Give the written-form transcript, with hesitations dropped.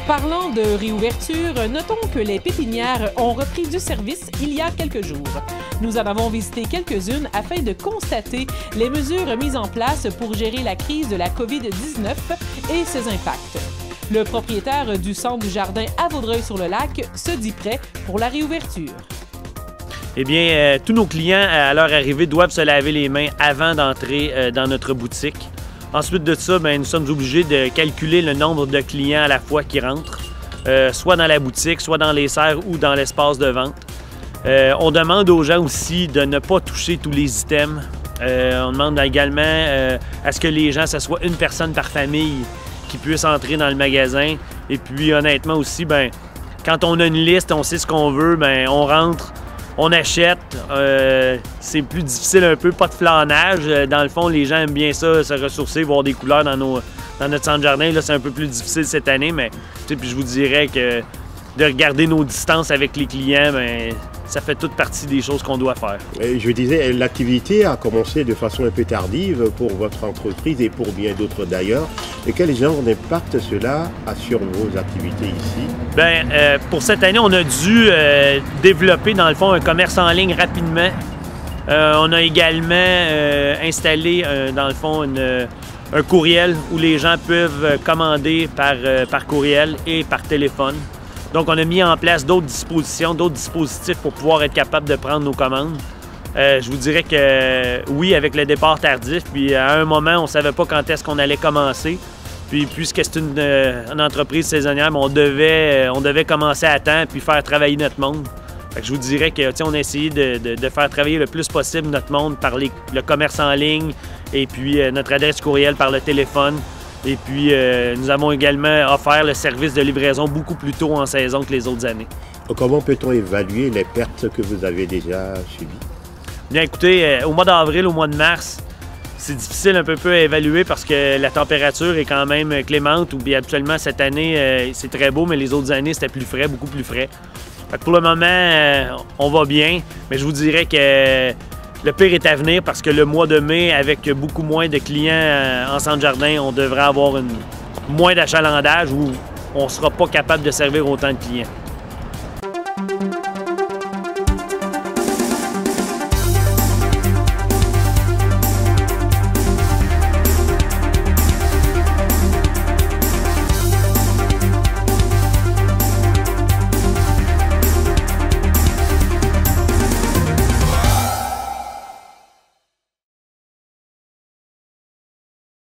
Parlant de réouverture, notons que les pépinières ont repris du service il y a quelques jours. Nous en avons visité quelques-unes afin de constater les mesures mises en place pour gérer la crise de la COVID-19 et ses impacts. Le propriétaire du centre du jardin à Vaudreuil-sur-le-Lac se dit prêt pour la réouverture. Eh bien, tous nos clients, à leur arrivée, doivent se laver les mains avant d'entrer dans notre boutique. Ensuite de ça, nous sommes obligés de calculer le nombre de clients à la fois qui rentrent, soit dans la boutique, soit dans les serres ou dans l'espace de vente. On demande aux gens aussi de ne pas toucher tous les items. On demande également à ce que les gens, ce soit une personne par famille qui puisse entrer dans le magasin. Et puis honnêtement aussi, quand on a une liste, on sait ce qu'on veut, on rentre. On achète, c'est plus difficile un peu, pas de flânage. Dans le fond, les gens aiment bien ça, se ressourcer, voir des couleurs dans notre centre jardin. Là, c'est un peu plus difficile cette année, mais puis je vous dirais que de regarder nos distances avec les clients, ça fait toute partie des choses qu'on doit faire. Je disais, l'activité a commencé de façon un peu tardive pour votre entreprise et pour bien d'autres d'ailleurs. Et quel genre d'impact cela a sur vos activités ici? Pour cette année, on a dû développer, dans le fond, un commerce en ligne rapidement. On a également installé, dans le fond, un courriel où les gens peuvent commander par courriel et par téléphone. Donc, on a mis en place d'autres dispositions, d'autres dispositifs pour pouvoir être capable de prendre nos commandes. Je vous dirais que oui, avec le départ tardif, puis à un moment, on ne savait pas quand est-ce qu'on allait commencer. Puis puisque c'est une entreprise saisonnière, on devait commencer à temps puis faire travailler notre monde. Fait que je vous dirais qu'on a essayé de faire travailler le plus possible notre monde par le commerce en ligne et puis notre adresse courriel par le téléphone. Et puis, nous avons également offert le service de livraison beaucoup plus tôt en saison que les autres années. Comment peut-on évaluer les pertes que vous avez déjà subies? Bien, écoutez, au mois d'avril, au mois de mars, c'est difficile un peu à évaluer parce que la température est quand même clémente. Ou habituellement, cette année, c'est très beau, mais les autres années, c'était plus frais, beaucoup plus frais. Fait que pour le moment, on va bien, mais je vous dirais que le pire est à venir parce que le mois de mai, avec beaucoup moins de clients en centre jardin, on devrait avoir moins d'achalandage où on ne sera pas capable de servir autant de clients.